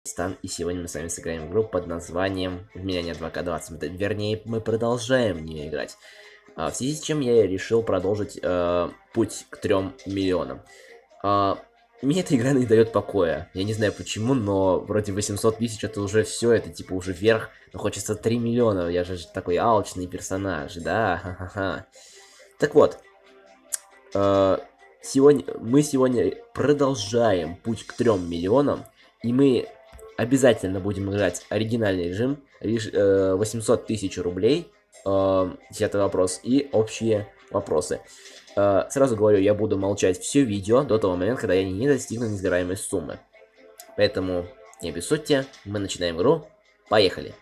Стан, и сегодня мы с вами сыграем игру под названием «Вменяемый 2К20». Вернее, мы продолжаем в нее играть. В связи с чем я решил продолжить путь к 3 миллионам. Мне эта игра не дает покоя. Я не знаю почему, но вроде 800 тысяч это уже все, это типа уже вверх. Но хочется 3 миллиона, я же такой алчный персонаж, да, ха-ха-ха. Так вот, мы сегодня продолжаем путь к 3 миллионам, и мы обязательно будем играть оригинальный режим, 800 тысяч рублей, 10 вопрос, и общие вопросы. Сразу говорю, я буду молчать все видео до того момента, когда я не достигну несгораемой суммы. Поэтому не обессудьте, мы начинаем игру, поехали!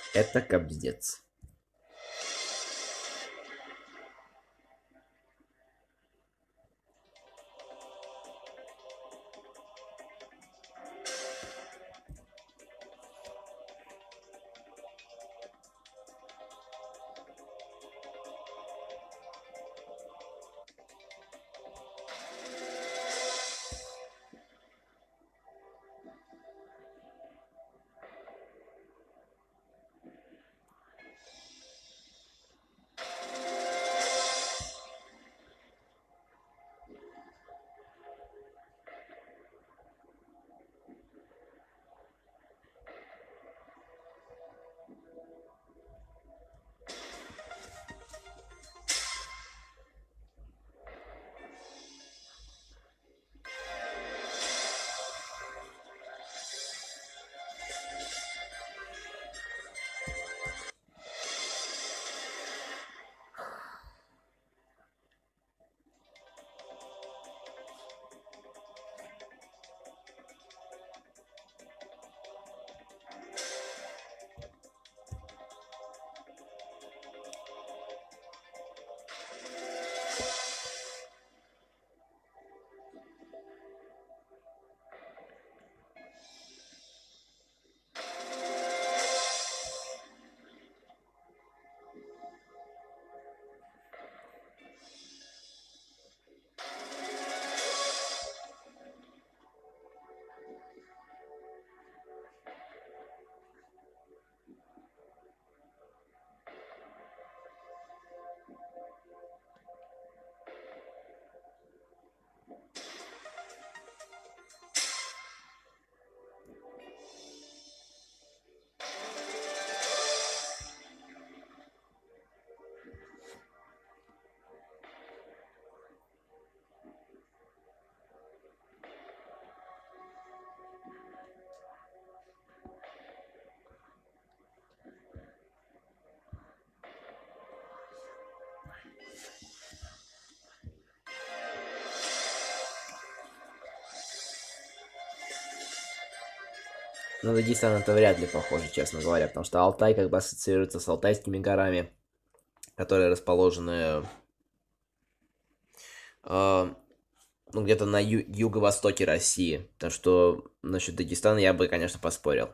Это кобздец. Ну, Дагестан это вряд ли похоже, честно говоря, потому что Алтай как бы ассоциируется с Алтайскими горами, которые расположены, э, ну, где-то на юго-востоке России. Так что насчет Дагестана я бы, конечно, поспорил.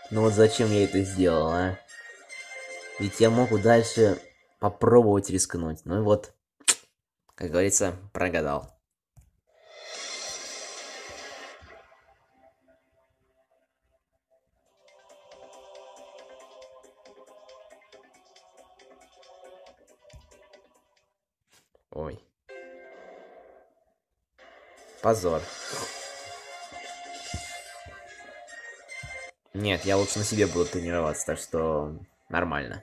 Ну вот зачем я это сделал, а? Ведь я могу дальше попробовать рискнуть. Ну и вот, как говорится, прогадал. Ой. Позор. Нет, я лучше на себе буду тренироваться, так что нормально.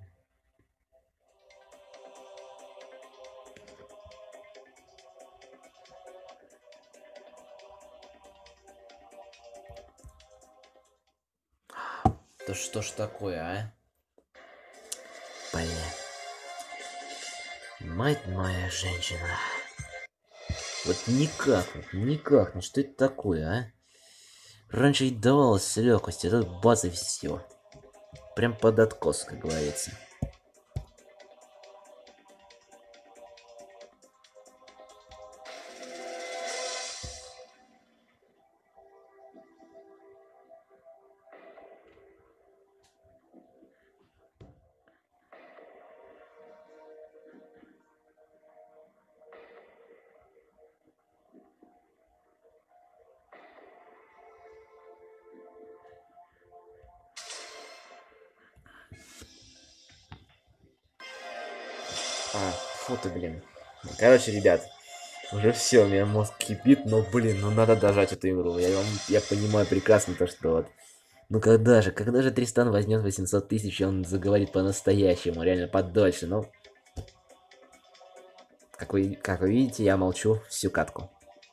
Да что ж такое, а? Бля. Мать моя женщина. Вот никак, ну что это такое, а? Раньше и давалось с легкостью, а тут бац и все. Прям под откос, как говорится. Фу ты, блин. Короче, ребят, уже все, у меня мозг кипит, но, блин, ну надо дожать эту игру. Я понимаю прекрасно то, что вот. Ну когда же Тристан возьмет 800 тысяч, и он заговорит по-настоящему, реально подольше, ну. Как вы видите, я молчу всю катку.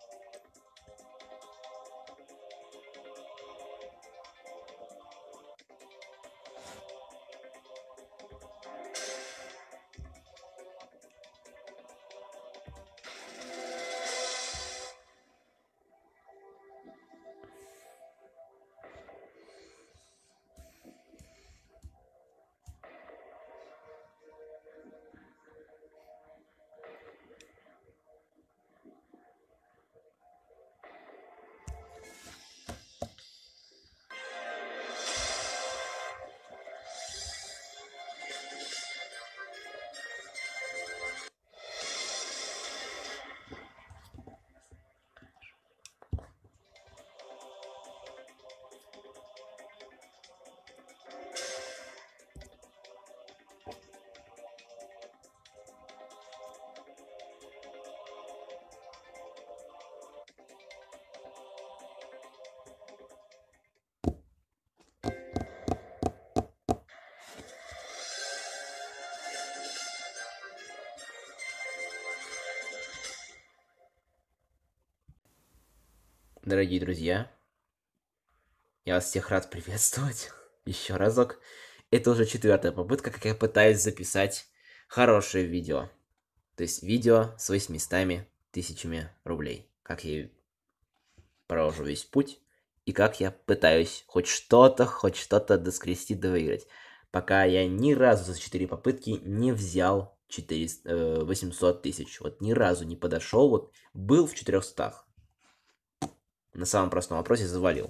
Дорогие друзья, я вас всех рад приветствовать. Еще разок. Это уже четвертая попытка, как я пытаюсь записать хорошее видео. То есть видео с 800 тысячами рублей. Как я провожу весь путь. И как я пытаюсь хоть что-то доскрести, да выиграть. Пока я ни разу за 4 попытки не взял 800 тысяч. Вот ни разу не подошел. Вот был в 400. На самом простом вопросе завалил.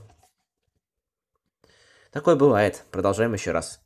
Такое бывает. Продолжаем еще раз.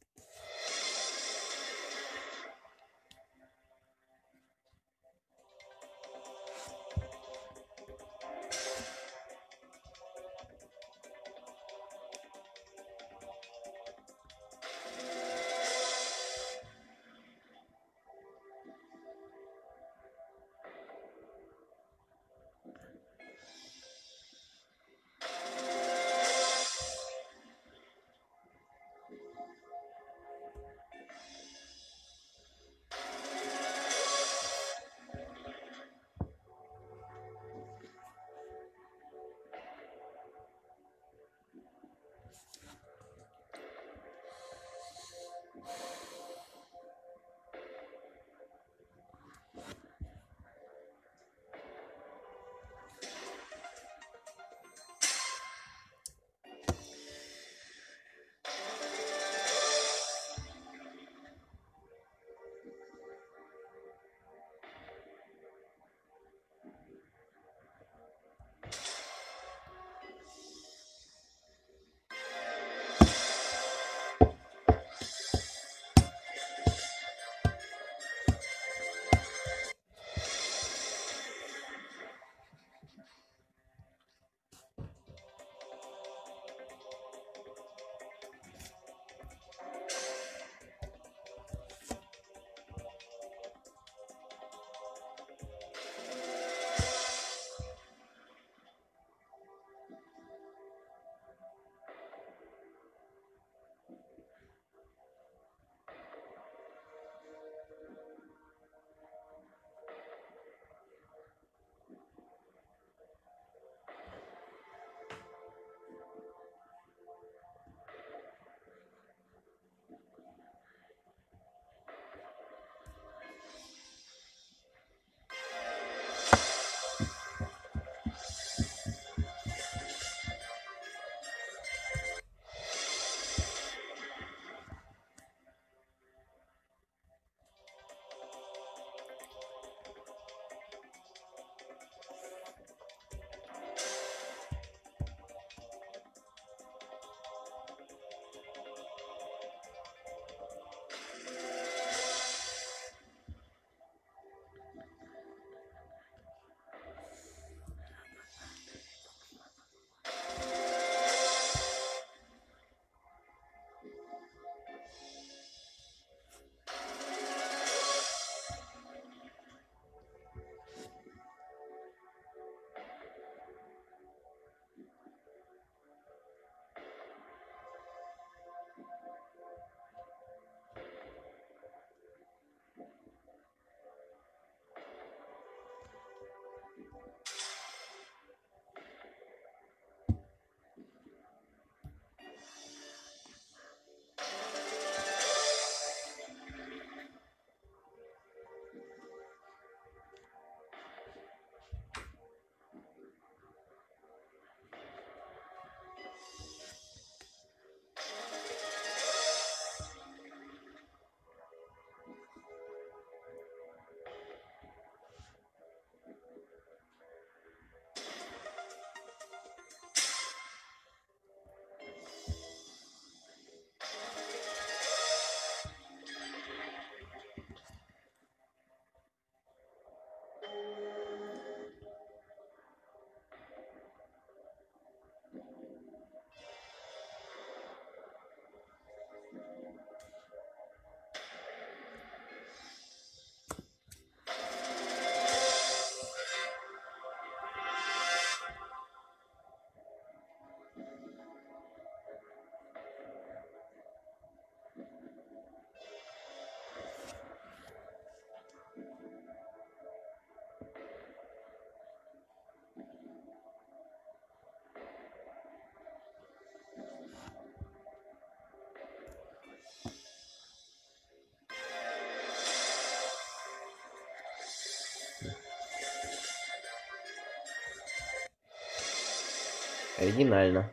Оригинально.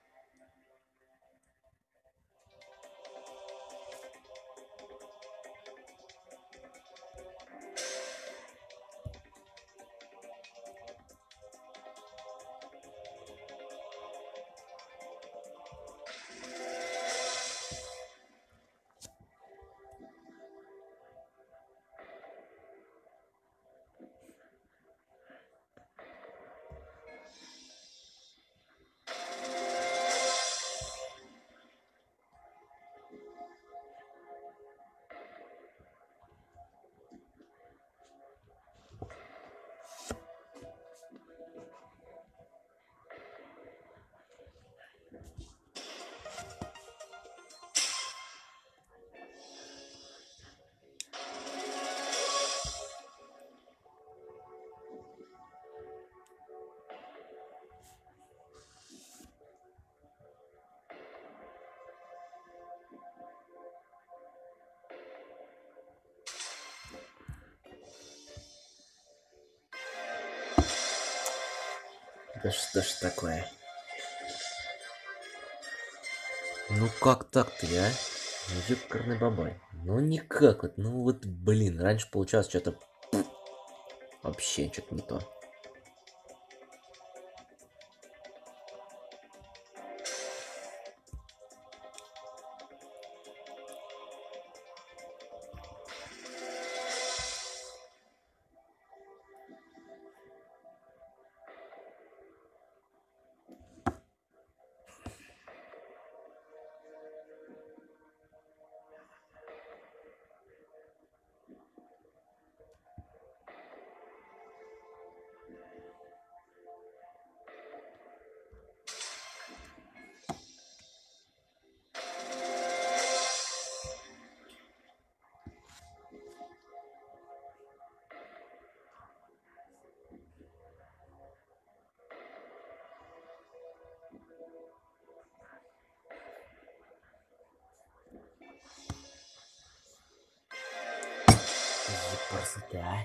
Да что ж такое? Ну как так-то, а? Ну, ёкарный бабай. Ну никак вот, ну вот, блин, раньше получалось что-то вообще что-то не то. Красота.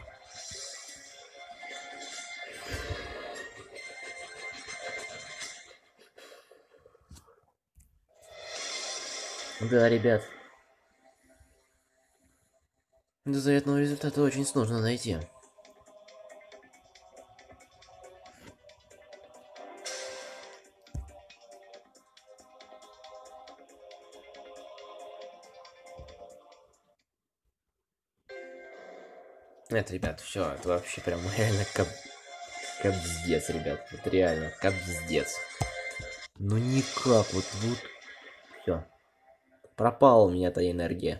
Да, ребят. До заветного результата очень сложно найти. Это, ребят, все, это вообще прям реально капздец, ребят. Это реально капздец. Ну никак, вот все. Пропала у меня эта энергия.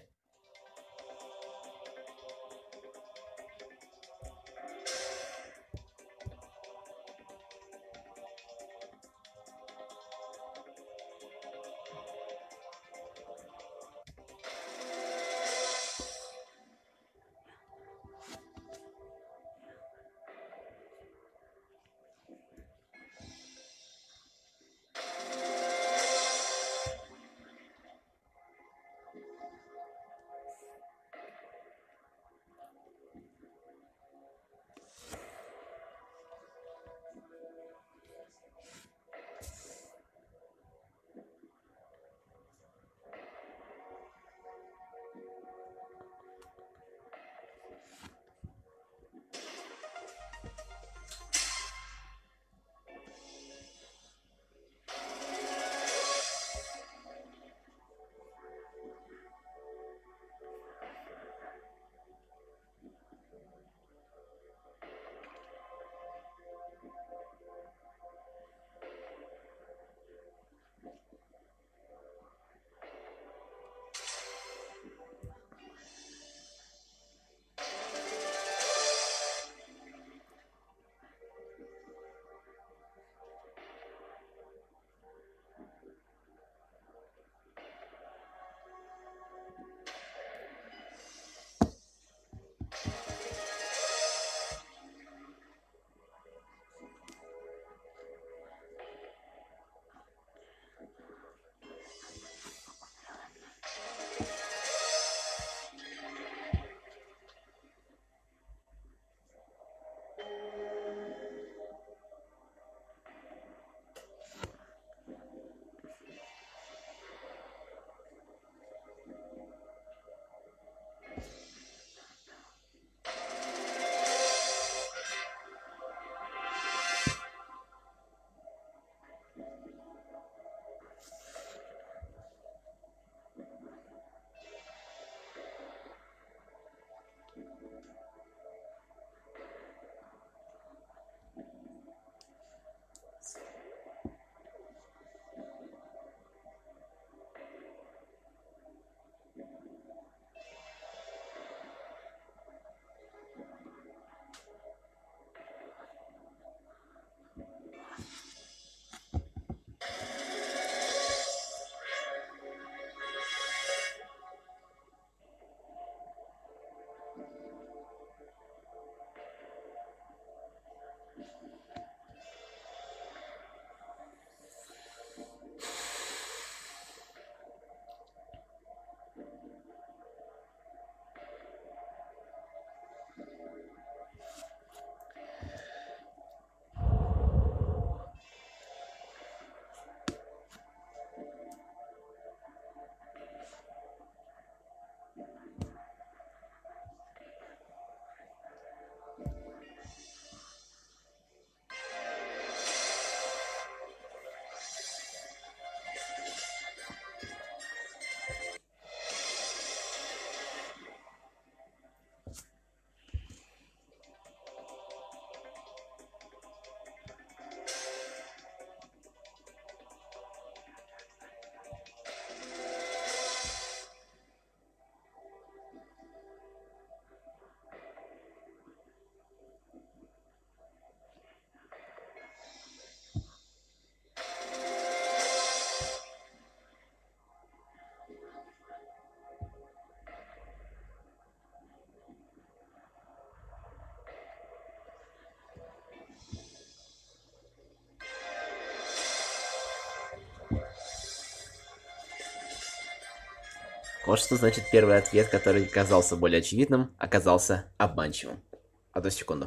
Вот что значит первый ответ, который казался более очевидным, оказался обманчивым. Одну секунду.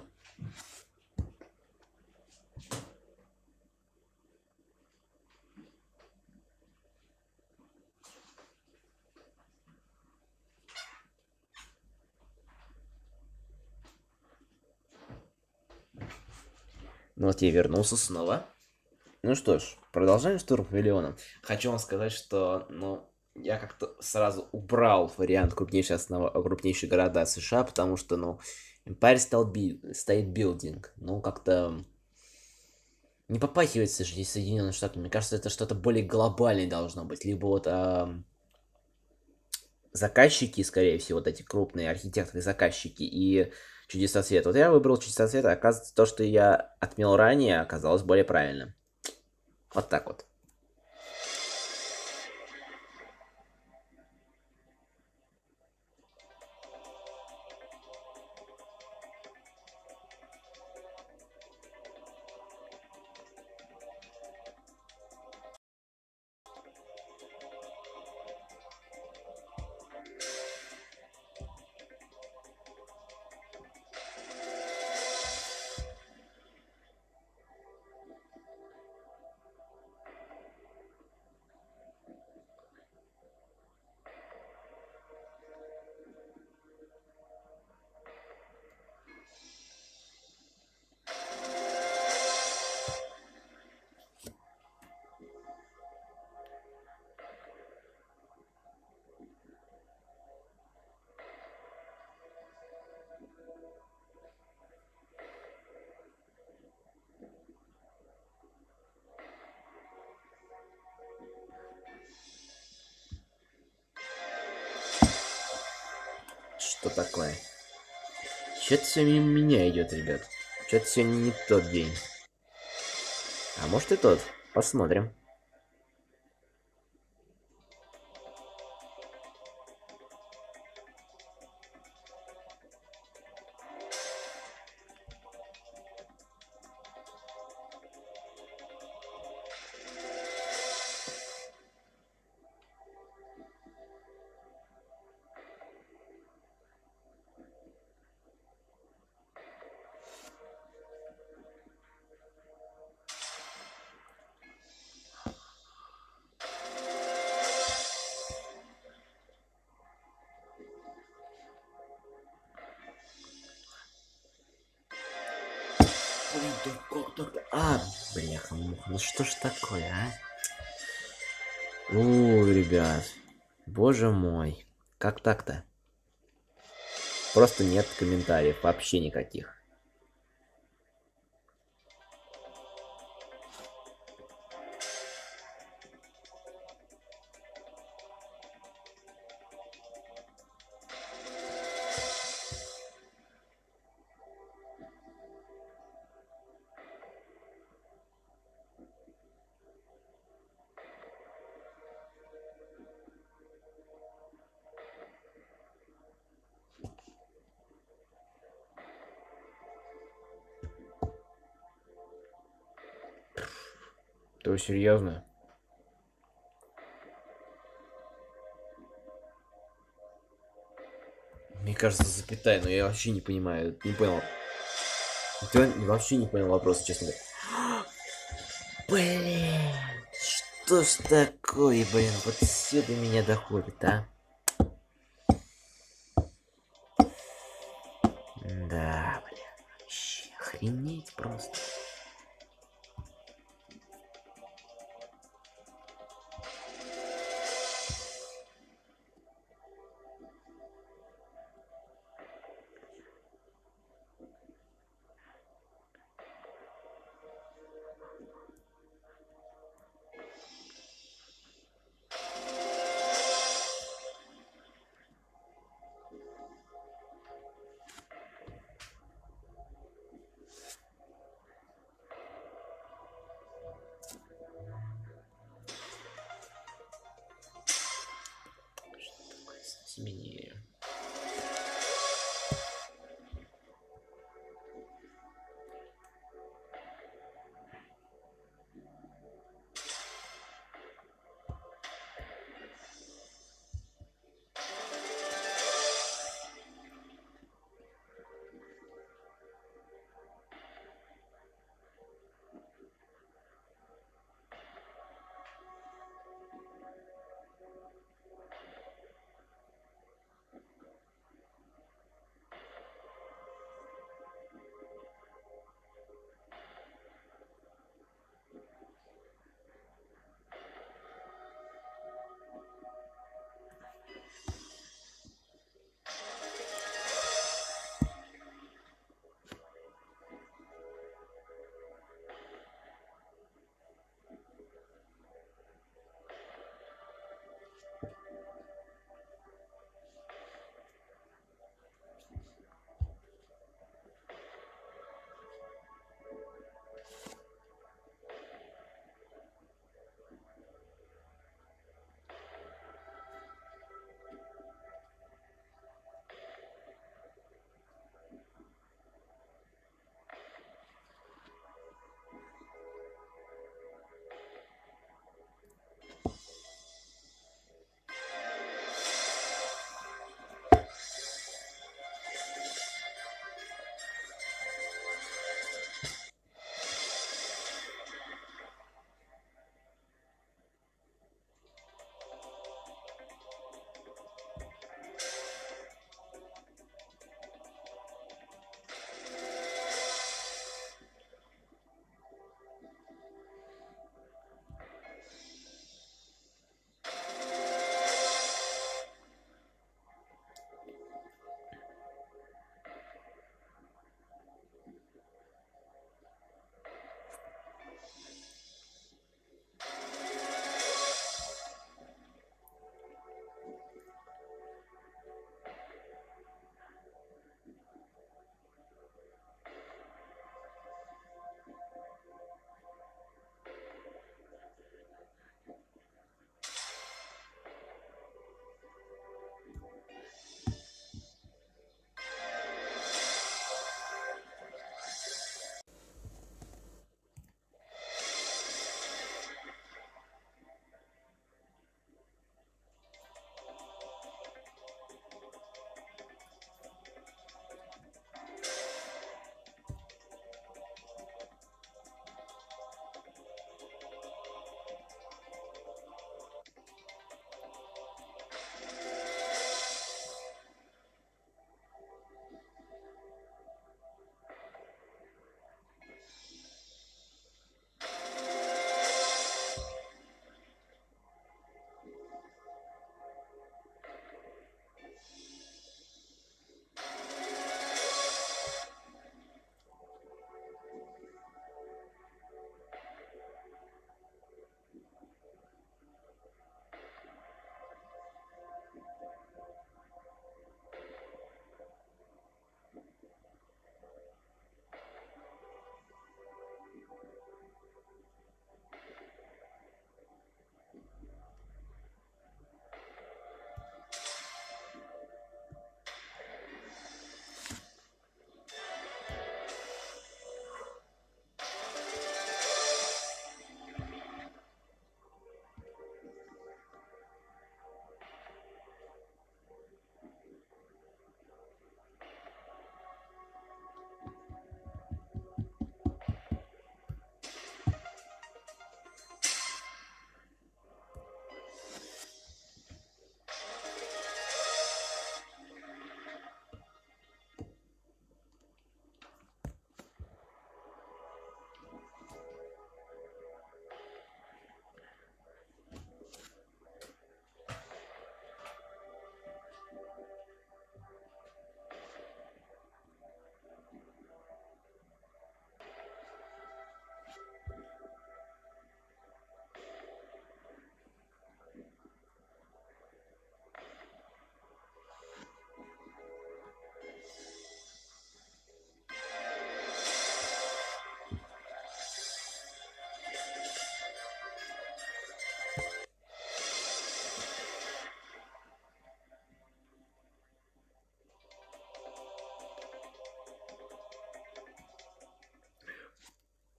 Ну вот я вернулся снова. Ну что ж, продолжаем штурм павильона. Хочу вам сказать, что, ну, я как-то сразу убрал вариант крупнейшие города США, потому что, ну, Empire State Building, ну, как-то не попахивает Соединенными Штатами. Мне кажется, это что-то более глобальное должно быть. Либо вот заказчики, скорее всего, вот эти крупные архитекторы-заказчики и Чудеса Света. Вот я выбрал Чудеса Света, оказывается, то, что я отмел ранее, оказалось более правильным. Вот так вот. Что такое? Что-то сегодня мимо меня идет, ребят. Что-то сегодня не тот день. А может и тот. Посмотрим. Ой, да как так? Бляха-муха, ну что ж такое, а? Ребят. Боже мой. Как так-то? Просто нет комментариев, вообще никаких. Ты серьезно? Мне кажется, запятая, но я вообще не понимаю, не понял. Я вообще не понял вопроса, честно говоря. Блин, что ж такое, блин, вот сюда меня доходит, а? Да, блин, вообще охренеть просто. Смени.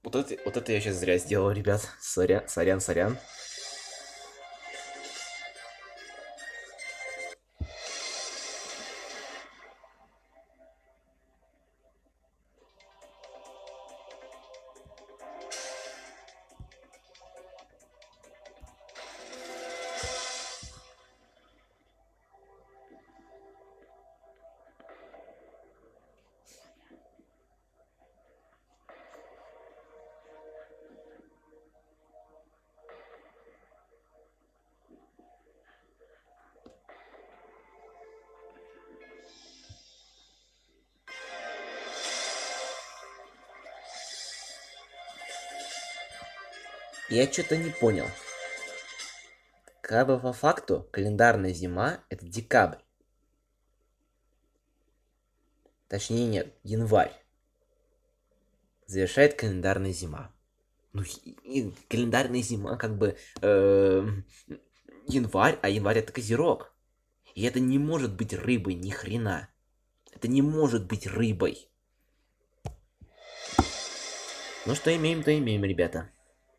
Вот это я сейчас зря сделал, ребят. Сорян. Я что-то не понял. Как бы по факту, календарная зима — это декабрь. Точнее, нет, январь. Завершает календарная зима. Ну, и календарная зима, как бы, январь, а январь это козерог. И это не может быть рыбой, ни хрена. Это не может быть рыбой. Ну, что имеем, то имеем, ребята.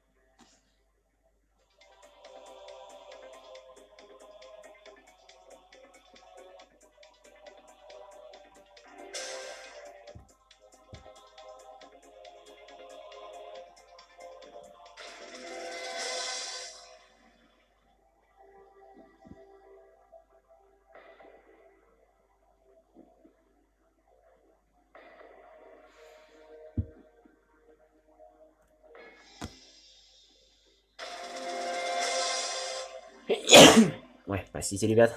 Ой, простите, ребят.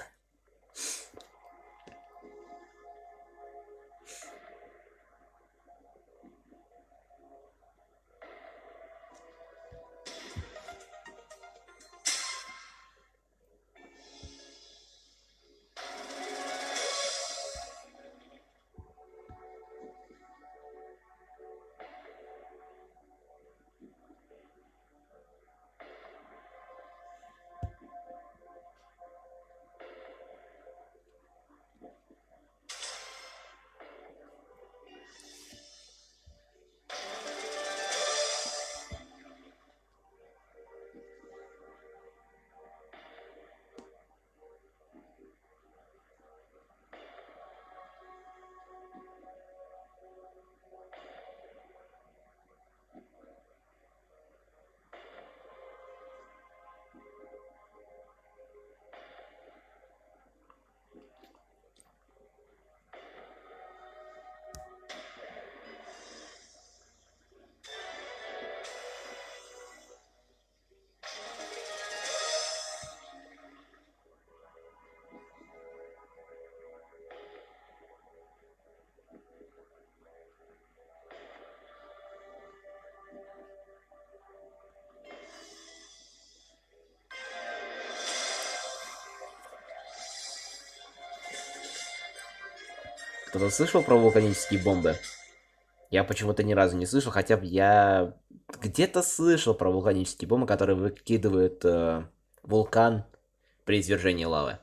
Кто-то слышал про вулканические бомбы? Я почему-то ни разу не слышал, хотя бы я где-то слышал про вулканические бомбы, которые выкидывают вулкан при извержении лавы.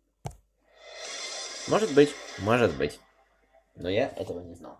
Может быть, может быть. Но я этого не знал.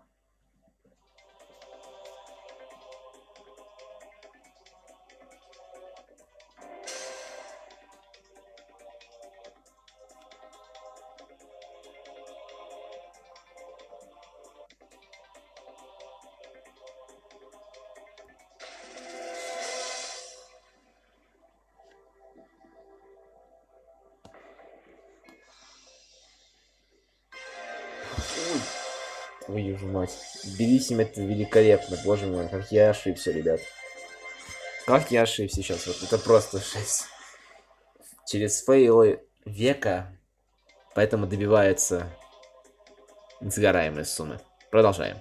Твою же мать. Белисим это великолепно, боже мой, как я ошибся, ребят. Как я ошибся сейчас, вот это просто жесть. Через фейлы века, поэтому добивается несгораемой суммы. Продолжаем.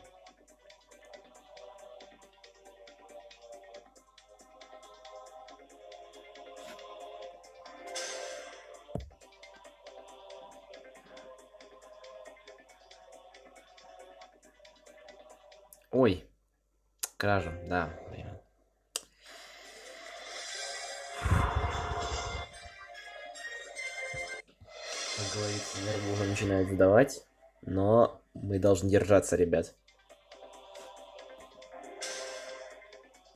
Ой, кража, да. Как говорится, нервы уже начинают сдавать, но мы должны держаться, ребят.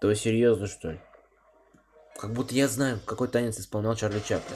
Да серьезно, что ли? Как будто я знаю, какой танец исполнял Чарли Чаплин.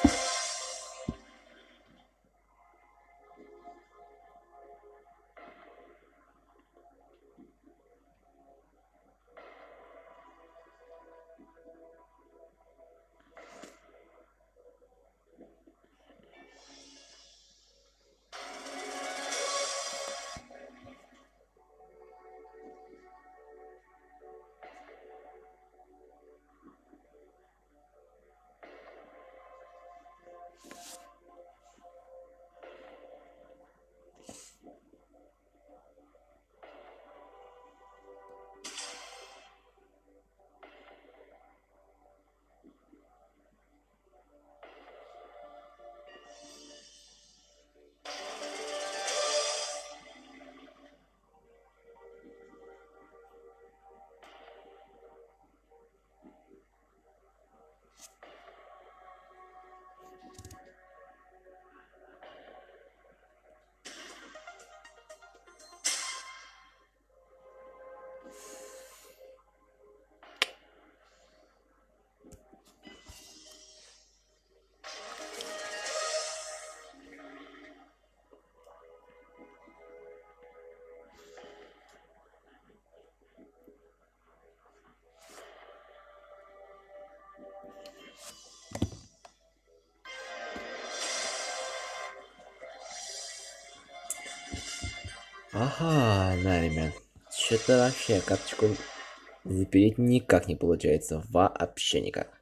Ага, да, ребят. Что-то вообще карточку запереть никак не получается. Вообще никак.